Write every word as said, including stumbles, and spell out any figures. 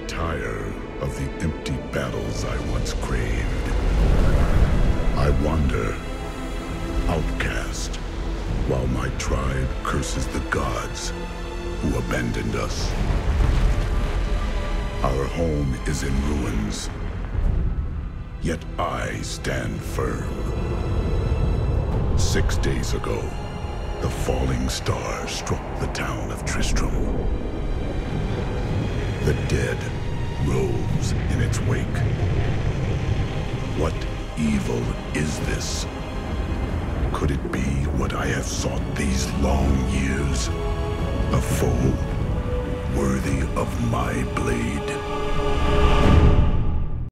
tire of the empty battles I once craved. I wander, outcast, while my tribe curses the gods who abandoned us. Our home is in ruins, yet I stand firm. Six days ago, the falling star struck the town of Tristram. The dead rose in its wake. What evil is this? Could it be what I have sought these long years? A foe worthy of my blade?